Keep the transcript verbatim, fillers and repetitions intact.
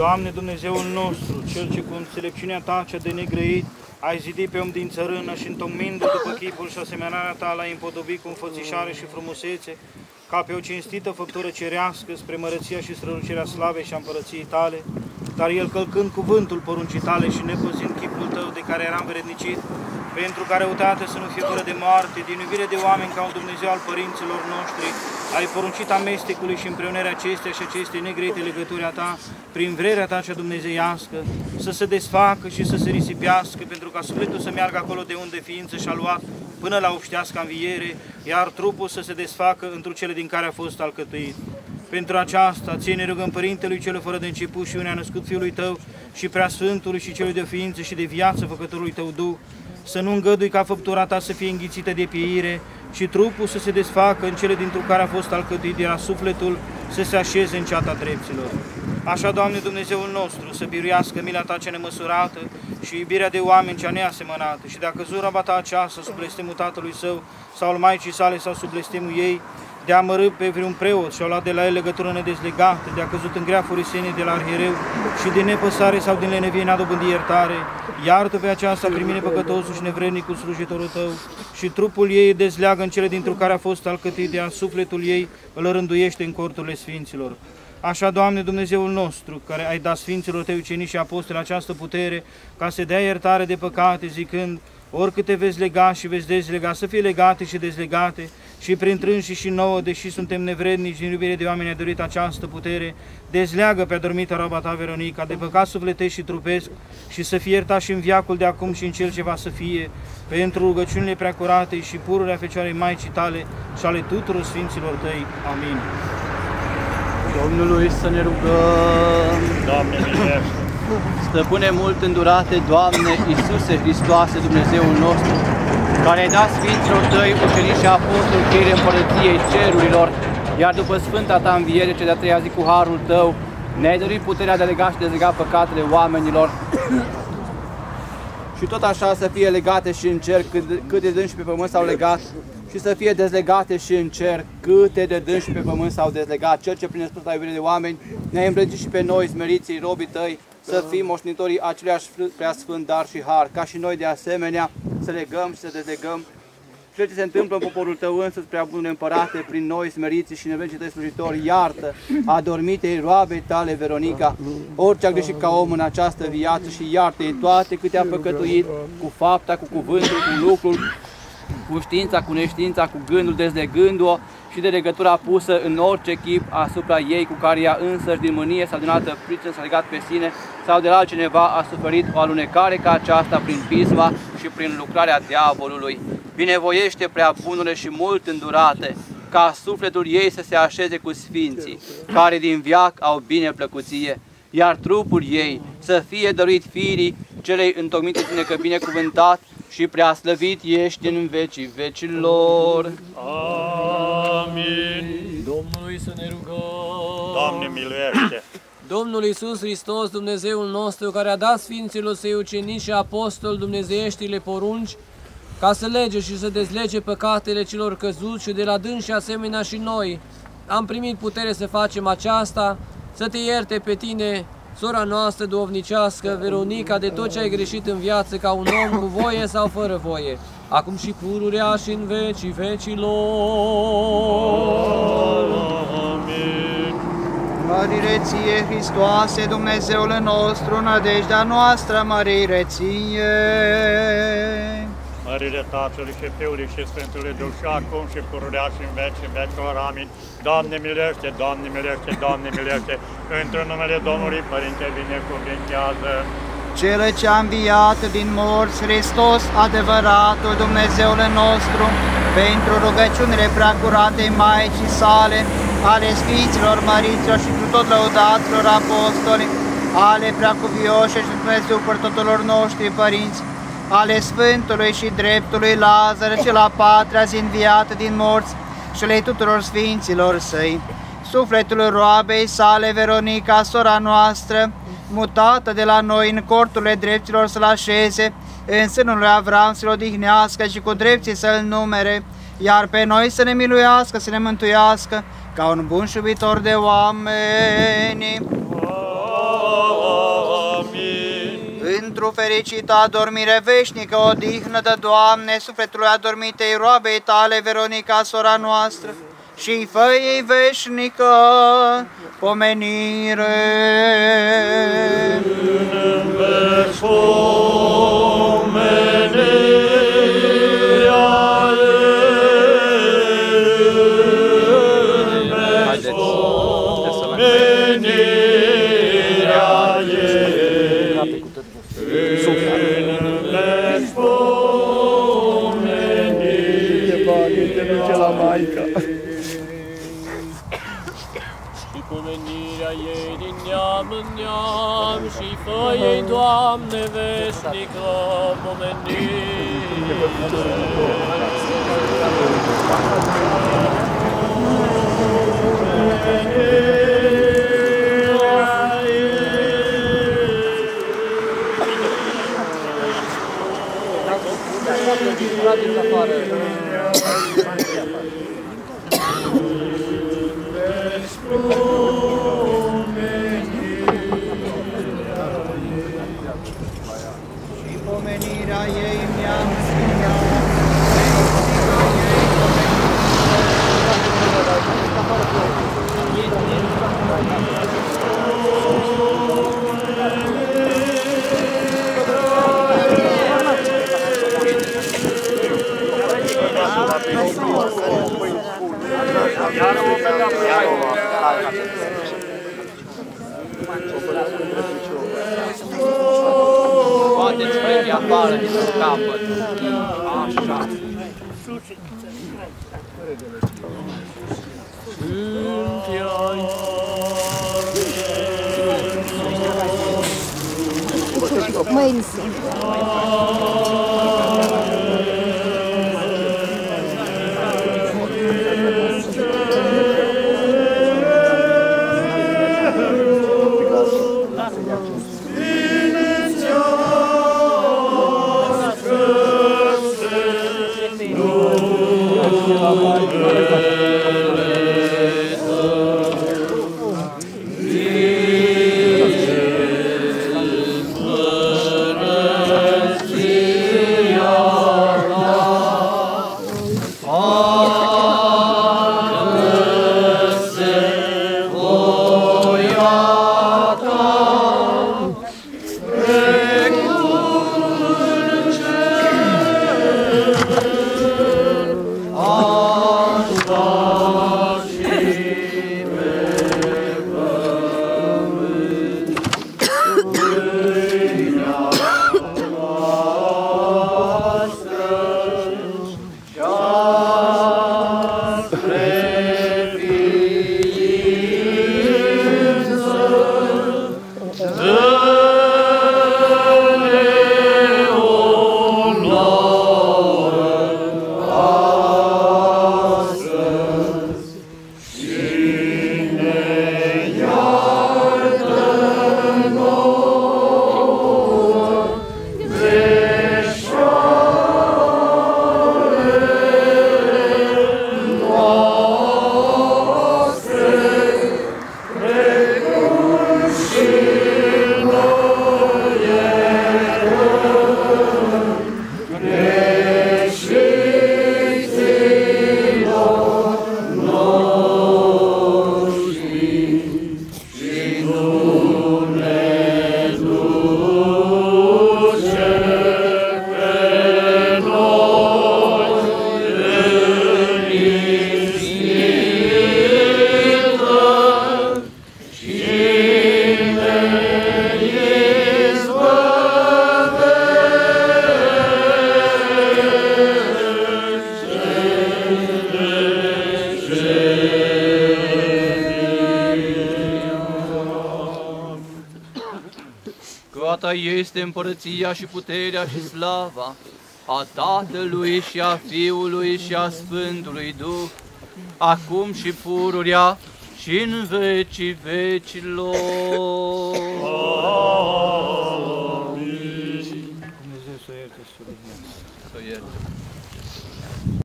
Doamne Dumnezeul nostru, Cel ce cu înțelepciunea Ta cea de negrăit, ai zidit pe om din țărână și întocmindu după chipul și asemănarea Ta l-ai împodobit cu înfățișare și frumusețe, ca pe o cinstită făptură cerească spre mărăția și strălucirea slavei și a împărăției Tale, dar el călcând cuvântul poruncii Tale și nepăzind chipul Tău de care eram vrednicit, pentru ca răutate să nu fie fără de moarte, din iubire de oameni ca un Dumnezeu al părinților noștri, ai poruncit amestecului și împreunarea acestea și acestei negrete legături a Ta, prin vrerea Ta cea dumnezeiască, să se desfacă și să se risipească, pentru ca sufletul să meargă acolo de unde ființă și-a luat, până la obștească înviere, iar trupul să se desfacă într cele din care a fost alcătuit. Pentru aceasta, ție ne rugăm Părintelui Cel fără de început și unea născut Fiului Tău și Preasfântului și Celui de ființă și de viață Făcătorului Tău Duh, să nu îngădui ca făptura Ta să fie înghițită de pieire și trupul să se desfacă în cele dintr-o care a fost alcătuit, iar sufletul să se așeze în ceata drepților. Așa, Doamne Dumnezeul nostru, să biruiască mila Ta cea nemăsurată și iubirea de oameni cea neasemănată și dacă zura Ta aceasta sub blestemul tatălui său sau al maicii sale sau sub blestemul ei, de a amărât pe vreun preot și-au luat de la el legătură nedezlegată, de a căzut în grea furisenie de la arhiereu și din nepăsare sau din lenevie n-a dobândit iertare, iartă pe aceasta primi nepăcătosul și nevrednicul slujitorul Tău și trupul ei dezleagă în cele dintr-o care a fost alcătit, iar sufletul ei îl rânduiește în corturile Sfinților. Așa, Doamne Dumnezeul nostru, care ai dat Sfinților Tăi ucenici și apostoli această putere, ca să dea iertare de păcate, zicând, oricâte veți lega și veți dezlega, să fie legate și dezlegate, și prin trânși și nouă, deși suntem nevrednici din iubire de oameni, a dorit această putere, dezleagă pe adormită roaba Ta, Veronica, de păcat sufletesc și trupesc, și să fie iertat și în viacul de acum și în cel ce va să fie, pentru rugăciunile preacurate și pururea Fecioarei Maicii Tale și ale tuturor Sfinților Tăi. Amin. Domnului să ne rugăm. Doamne, miluiește! Stăpâne mult îndurate, Doamne, Iisuse Hristoase, Dumnezeul nostru, care ai dat Sfinților Tăi, ucenici și apostoli, cheile împărăției cerurilor, iar după Sfânta Ta înviere, cea de-a treia zi cu harul Tău, ne-ai dorit puterea de a lega și dezlega păcatele oamenilor și tot așa să fie legate și în cer cât, cât de dânsi pe pământ s-au legat, și să fie dezlegate și în cer câte de dânsi pe pământ s-au dezlegat. Cel ce prin nespus la iubire de oameni ne-ai îmbrăgit și pe noi, smeriții, robii Tăi, să fim moștenitorii aceleași preasfânt dar și har, ca și noi de asemenea să legăm și să dezlegăm. Cel ce se întâmplă în poporul Tău însăți, prea bune Împărate, prin noi smeriții și nevrednicii Tăi slujitori, iartă adormitei roabei Tale, Veronica, orice a greșit ca om în această viață și iartă-i toate câte a păcătuit, cu fapta, cu cuvântul, cu lucrul, cu știința, cu neștiința, cu gândul, dezlegându-o și de legătura pusă în orice chip asupra ei, cu care ea însăși din mânie sau din altă pricină s-a legat pe sine sau de la altcineva a suferit o alunecare ca aceasta prin pisma și prin lucrarea diavolului. Binevoiește prea bunule și mult îndurate, ca sufletul ei să se așeze cu sfinții, care din veac au bine plăcuție, iar trupul ei să fie dăruit firii celei întocmite tine, că binecuvântat și prea slăvit ești în vecii vecilor. Amin. Domnului să ne rugăm. Doamne, miluiește! Domnul Iisus Hristos, Dumnezeul nostru, care a dat Sfinților Săi ucenici și apostoli dumnezeieștile porunci, ca să lege și să dezlege păcatele celor căzuți și de la dânsi asemenea și noi, am primit putere să facem aceasta, să te ierte pe tine, sora noastră duhovnicească, Veronica, de tot ce ai greșit în viață ca un om cu voie sau fără voie, acum și pururea și în vecii vecilor. Amin. Mărire Ție, Hristoase, Dumnezeul nostru, nădejdea noastră, mărire Ție. Mărire Tatălui și Fiului și Sfântului Duh și acum și pururea și în veci și în vecilor. Amin. Doamne miluiește, Doamne miluiește, Doamne miluiește, într-un numele Domnului Părinte binecuvintează. Cel ce a înviat din morți, Hristos, adevăratul Dumnezeul nostru, pentru rugăciunile preacurate Maicii sale, ale Sfinților, Măriților și cu tot lăudaților apostoli, ale preacuvioșe și Dumnezeu părtătorilor noștri părinți, ale Sfântului și Dreptului Lazar, cel a patra zi înviat din morți, și ale tuturor Sfinților Săi, sufletul roabei sale, Veronica, sora noastră, mutată de la noi în corturile dreptilor să-l așeze, în sânul lui Avram să-l odihnească și cu drepții să-l numere, iar pe noi să ne miluiască, să ne mântuiască, ca un bun și iubitor de oameni. pentru fericita dormire veșnică, odihnă de Doamne, sufletului adormitei roabei tale, Veronica, sora noastră, și fă ei veșnică pomenire. Și pomenirea ei din neam în neam, și fă ei, Doamne, veșnică pomenire. Și pomenirea ei mi-am Poate-ți vrei afară din capăt. Așa. Mâini sunt. Este împărăția și puterea și slava a Tatălui și a Fiului și a Sfântului Duh, acum și pururea și în vecii vecilor.